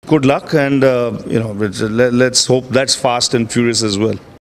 good luck, and let's hope that's fast and furious as well.